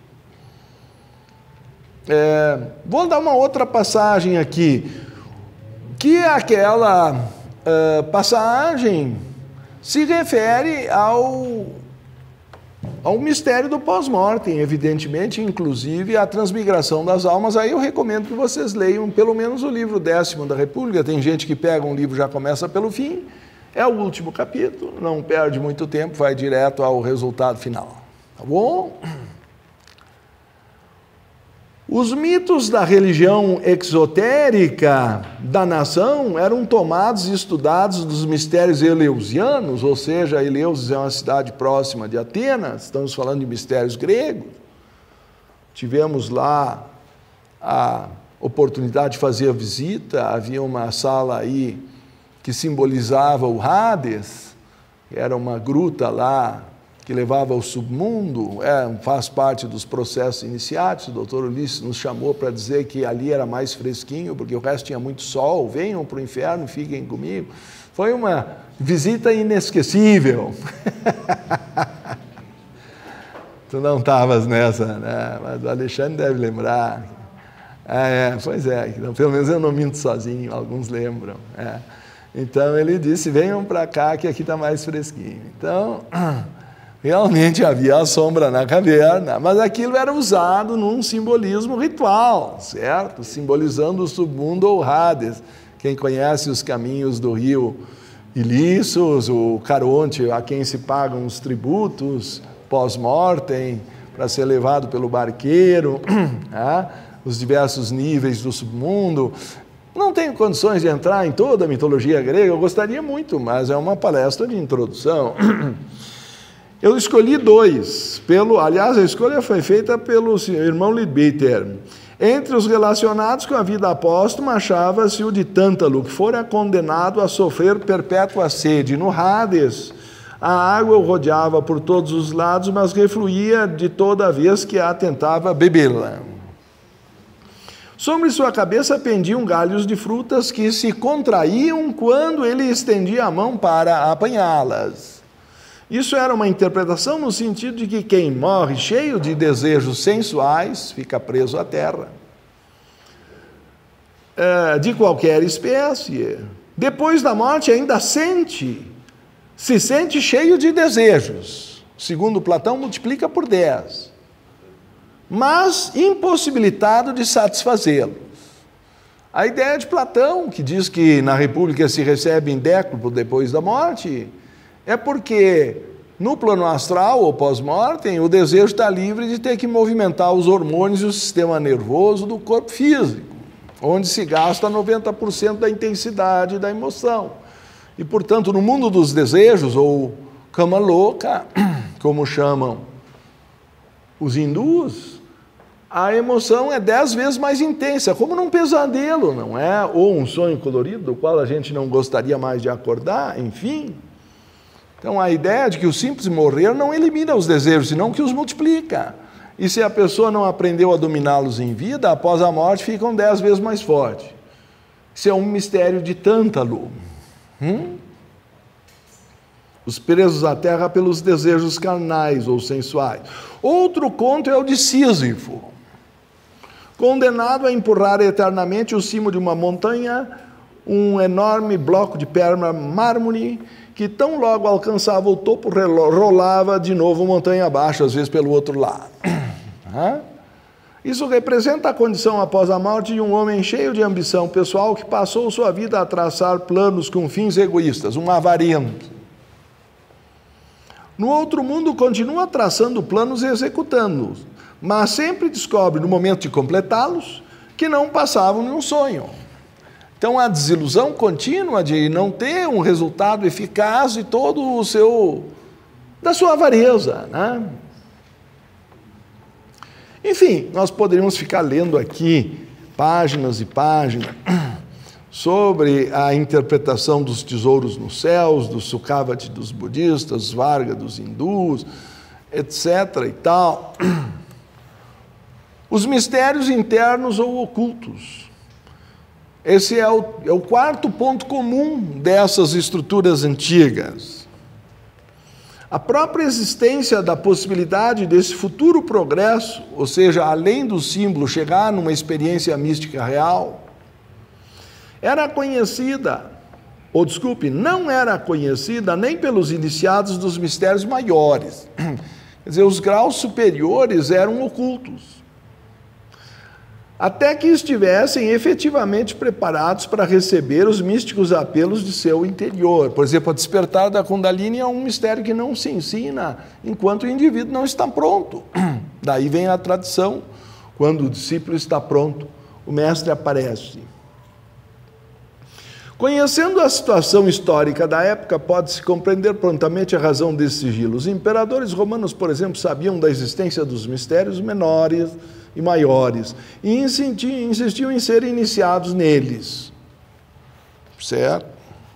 é, vou dar uma outra passagem aqui, que é aquela é, passagem se refere ao, ao mistério do pós-mortem, evidentemente, inclusive a transmigração das almas. Aí eu recomendo que vocês leiam pelo menos o livro décimo da República. Tem gente que pega um livro e já começa pelo fim. É o último capítulo, não perde muito tempo, vai direto ao resultado final. Tá bom? Os mitos da religião exotérica da nação eram tomados e estudados dos mistérios eleusianos, ou seja, Eleusis é uma cidade próxima de Atenas, estamos falando de mistérios gregos. Tivemos lá a oportunidade de fazer a visita, havia uma sala aí que simbolizava o Hades, era uma gruta lá que levava ao submundo, é, faz parte dos processos iniciáticos. O doutor Ulisses nos chamou para dizer que ali era mais fresquinho, porque o resto tinha muito sol, venham para o inferno, fiquem comigo. Foi uma visita inesquecível. Tu não estavas nessa, né? Mas o Alexandre deve lembrar. Ah, é, pois é, pelo menos eu não minto sozinho, alguns lembram. É. Então ele disse, venham para cá que aqui está mais fresquinho. Então, realmente havia a sombra na caverna, mas aquilo era usado num simbolismo ritual, certo? Simbolizando o submundo ou Hades. Quem conhece os caminhos do rio Ilícios, o Caronte, a quem se pagam os tributos pós-mortem, para ser levado pelo barqueiro, né? Os diversos níveis do submundo. Não tenho condições de entrar em toda a mitologia grega, eu gostaria muito, mas é uma palestra de introdução. Eu escolhi dois, pelo, aliás, a escolha foi feita pelo irmão Leadbeater. Entre os relacionados com a vida apóstuma, achava-se o de Tântalo, que fora condenado a sofrer perpétua sede. No Hades, a água o rodeava por todos os lados, mas refluía de toda vez que a tentava bebê-la. Sobre sua cabeça pendiam galhos de frutas que se contraíam quando ele estendia a mão para apanhá-las. Isso era uma interpretação no sentido de que quem morre cheio de desejos sensuais fica preso à terra, de qualquer espécie. Depois da morte ainda sente, se sente cheio de desejos. Segundo Platão, multiplica por dez. Mas impossibilitado de satisfazê-los. A ideia de Platão, que diz que na República se recebe em décuplo depois da morte, é porque no plano astral ou pós-mortem, o desejo está livre de ter que movimentar os hormônios e o sistema nervoso do corpo físico, onde se gasta noventa por cento da intensidade da emoção. E, portanto, no mundo dos desejos, ou cama louca, como chamam os hindus, a emoção é dez vezes mais intensa, como num pesadelo, não é? Ou um sonho colorido, do qual a gente não gostaria mais de acordar, enfim. Então, a ideia de que o simples morrer não elimina os desejos, senão que os multiplica. E se a pessoa não aprendeu a dominá-los em vida, após a morte ficam dez vezes mais fortes. Isso é um mistério de Tântalo. Hum? Os presos à terra pelos desejos carnais ou sensuais. Outro conto é o de Sísifo, condenado a empurrar eternamente o cimo de uma montanha, um enorme bloco de pedra mármore, que tão logo alcançava o topo, rolava de novo montanha abaixo, às vezes pelo outro lado. Isso representa a condição após a morte de um homem cheio de ambição pessoal que passou sua vida a traçar planos com fins egoístas, um avarento. No outro mundo continua traçando planos e executando-os, mas sempre descobre, no momento de completá-los, que não passavam nenhum sonho. Então, a desilusão contínua de não ter um resultado eficaz de todo o seu, da sua avareza, né? Enfim, nós poderíamos ficar lendo aqui páginas e páginas sobre a interpretação dos tesouros nos céus, do Sukhavati dos budistas, Varga dos hindus, etc. e tal. Os mistérios internos ou ocultos. Esse é o, é o quarto ponto comum dessas estruturas antigas. A própria existência da possibilidade desse futuro progresso, ou seja, além do símbolo, chegar numa experiência mística real, era conhecida, ou desculpe, não era conhecida nem pelos iniciados dos mistérios maiores. Quer dizer, os graus superiores eram ocultos, até que estivessem efetivamente preparados para receber os místicos apelos de seu interior. Por exemplo, a despertar da Kundalini é um mistério que não se ensina enquanto o indivíduo não está pronto. Daí vem a tradição Quando o discípulo está pronto, o mestre aparece. Conhecendo a situação histórica da época, pode-se compreender prontamente a razão desse sigilo. Os imperadores romanos, por exemplo, sabiam da existência dos mistérios menores e maiores e insistiam em serem iniciados neles. Certo?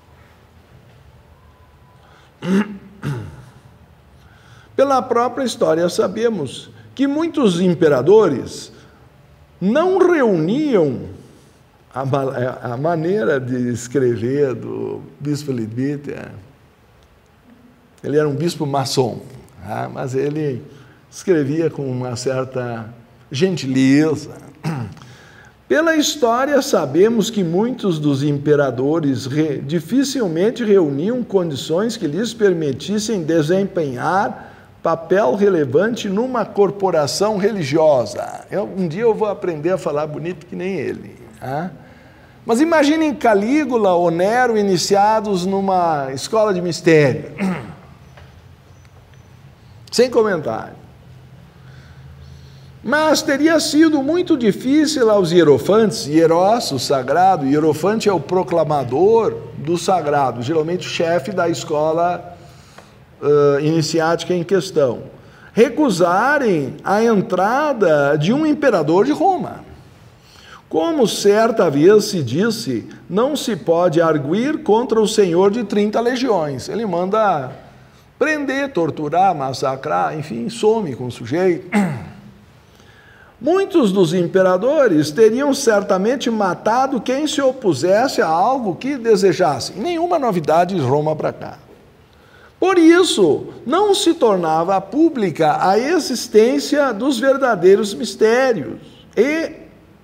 Pela própria história, sabemos que muitos imperadores não reuniam a, a maneira de escrever do bispo Leadbeater. Ele era um bispo maçom, tá? Mas ele escrevia com uma certa gentileza. Pela história, sabemos que muitos dos imperadores re, dificilmente reuniam condições que lhes permitissem desempenhar papel relevante numa corporação religiosa. Eu, um dia eu vou aprender a falar bonito que nem ele. Tá? Mas imaginem Calígula ou Nero iniciados numa escola de mistério. Sem comentário. Mas teria sido muito difícil aos hierofantes, hierós, o sagrado, hierofante é o proclamador do sagrado, geralmente o chefe da escola uh, iniciática em questão, recusarem a entrada de um imperador de Roma. Como certa vez se disse, não se pode arguir contra o senhor de trinta legiões. Ele manda prender, torturar, massacrar, enfim, some com o sujeito. Muitos dos imperadores teriam certamente matado quem se opusesse a algo que desejasse. Nenhuma novidade de Roma para cá. Por isso, não se tornava pública a existência dos verdadeiros mistérios. E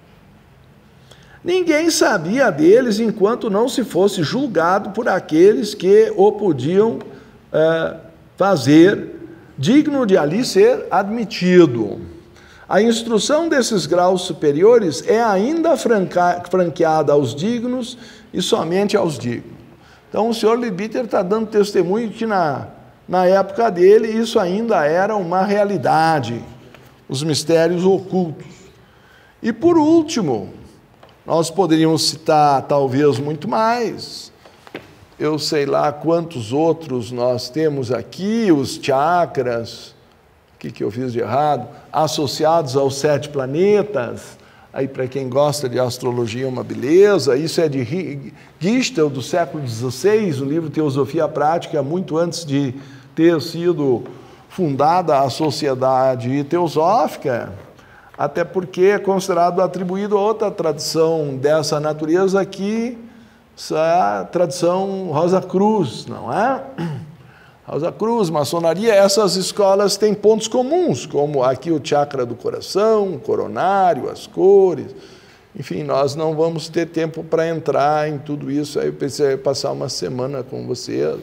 ninguém sabia deles enquanto não se fosse julgado por aqueles que o podiam uh, fazer digno de ali ser admitido. A instrução desses graus superiores é ainda franca, franqueada aos dignos e somente aos dignos. Então, o senhor Leadbeater está dando testemunho que na, na época dele isso ainda era uma realidade, os mistérios ocultos. E por último, nós poderíamos citar talvez muito mais, eu sei lá quantos outros nós temos aqui, os chakras, o que, que eu fiz de errado, associados aos sete planetas, aí para quem gosta de astrologia é uma beleza, isso é de Gistel, do século dezesseis, o livro Teosofia Prática, muito antes de ter sido fundada a Sociedade Teosófica, até porque é considerado atribuído a outra tradição dessa natureza aqui, a tradição Rosa Cruz, não é? Rosa Cruz, maçonaria, essas escolas têm pontos comuns, como aqui o chakra do coração, o coronário, as cores, enfim, nós não vamos ter tempo para entrar em tudo isso, aí eu pensei passar uma semana com você.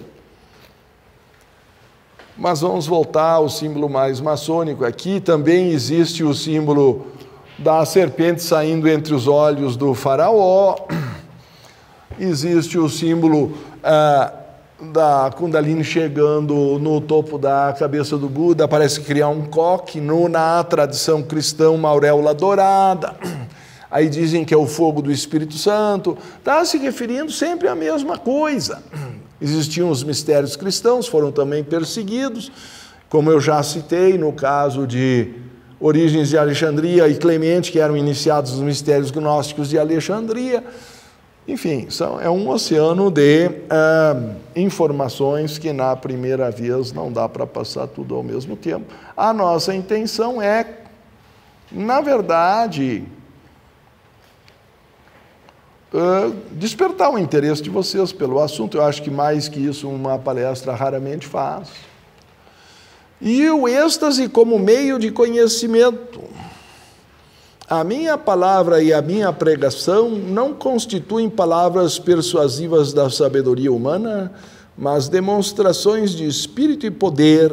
Mas vamos voltar ao símbolo mais maçônico. Aqui também existe o símbolo da serpente saindo entre os olhos do faraó, existe o símbolo ah, da Kundalini chegando no topo da cabeça do Buda, parece criar um coque, no, na tradição cristã uma auréola dourada, aí dizem que é o fogo do Espírito Santo, está se referindo sempre à mesma coisa. Existiam os mistérios cristãos, foram também perseguidos, como eu já citei, no caso de Orígenes de Alexandria e Clemente, que eram iniciados nos mistérios gnósticos de Alexandria. Enfim, são, é um oceano de uh, informações que na primeira vez não dá para passar tudo ao mesmo tempo. A nossa intenção é, na verdade, uh, despertar o interesse de vocês pelo assunto. Eu acho que mais que isso uma palestra raramente faz. E o êxtase como meio de conhecimento. A minha palavra e a minha pregação não constituem palavras persuasivas da sabedoria humana, mas demonstrações de espírito e poder,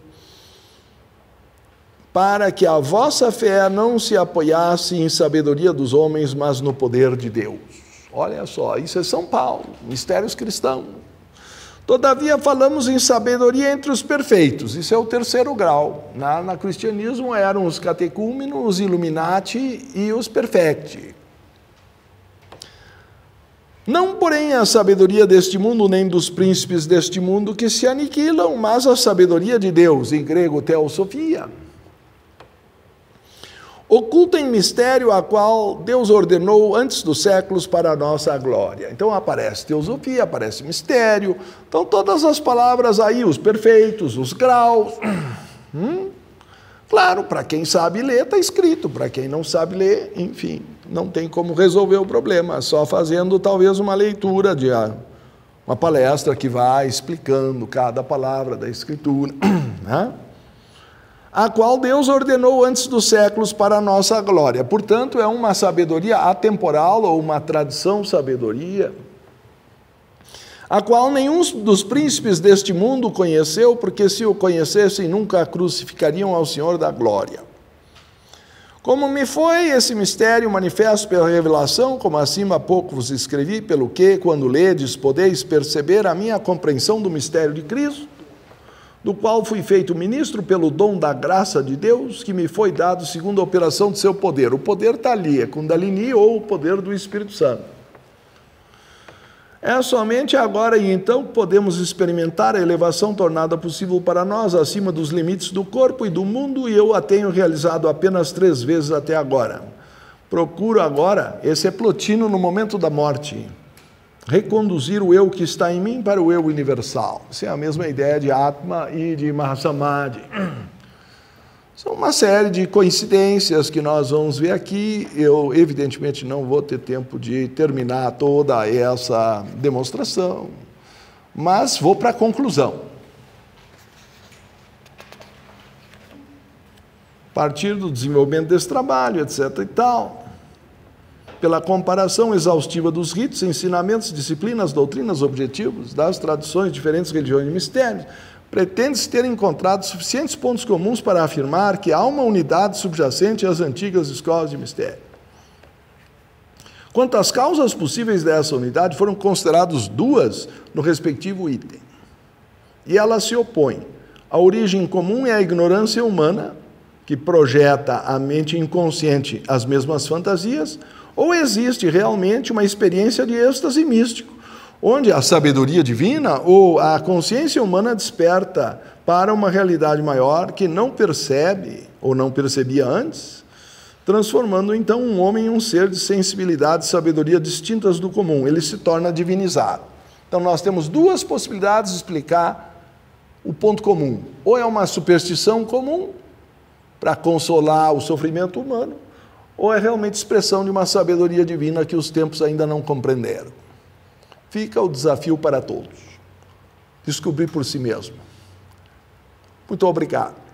para que a vossa fé não se apoiasse em sabedoria dos homens, mas no poder de Deus. Olha só, isso é São Paulo, mistérios cristãos. Todavia, falamos em sabedoria entre os perfeitos. Isso é o terceiro grau. Na, na cristianismo eram os catecúmenos, os illuminati e os perfecti. Não, porém, a sabedoria deste mundo, nem dos príncipes deste mundo que se aniquilam, mas a sabedoria de Deus, em grego, theosofia. Oculta em mistério a qual Deus ordenou antes dos séculos para a nossa glória. Então aparece teosofia, aparece mistério. Então todas as palavras aí, os perfeitos, os graus. Hum? Claro, para quem sabe ler está escrito, para quem não sabe ler, enfim, não tem como resolver o problema, só fazendo talvez uma leitura de uma palestra que vai explicando cada palavra da Escritura, né? A qual Deus ordenou antes dos séculos para a nossa glória. Portanto, é uma sabedoria atemporal ou uma tradição sabedoria, a qual nenhum dos príncipes deste mundo conheceu, porque se o conhecessem nunca crucificariam ao Senhor da glória. Como me foi esse mistério manifesto pela revelação, como acima há pouco vos escrevi, pelo que, quando ledes, podeis perceber a minha compreensão do mistério de Cristo, do qual fui feito ministro pelo dom da graça de Deus, que me foi dado segundo a operação de seu poder. O poder está ali, é Kundalini ou o poder do Espírito Santo. É somente agora e então que podemos experimentar a elevação tornada possível para nós, acima dos limites do corpo e do mundo, e eu a tenho realizado apenas três vezes até agora. Procuro agora, esse é Plotino no momento da morte, reconduzir o eu que está em mim para o eu universal. Essa é a mesma ideia de Atma e de Mahasamadhi. São uma série de coincidências que nós vamos ver aqui. Eu, evidentemente, não vou ter tempo de terminar toda essa demonstração, mas vou para a conclusão. A partir do desenvolvimento desse trabalho, etc e tal, pela comparação exaustiva dos ritos, ensinamentos, disciplinas, doutrinas, objetivos das tradições, diferentes religiões e mistérios, pretende-se ter encontrado suficientes pontos comuns para afirmar que há uma unidade subjacente às antigas escolas de mistério. Quanto às causas possíveis dessa unidade, foram consideradas duas no respectivo item. E elas se opõem. A origem comum é a ignorância humana, que projeta à mente inconsciente as mesmas fantasias, ou existe realmente uma experiência de êxtase místico, onde a sabedoria divina ou a consciência humana desperta para uma realidade maior que não percebe ou não percebia antes, transformando então um homem em um ser de sensibilidade e sabedoria distintas do comum. Ele se torna divinizado. Então nós temos duas possibilidades de explicar o ponto comum. Ou é uma superstição comum para consolar o sofrimento humano, ou é realmente expressão de uma sabedoria divina que os tempos ainda não compreenderam. Fica o desafio para todos. Descobrir por si mesmo. Muito obrigado.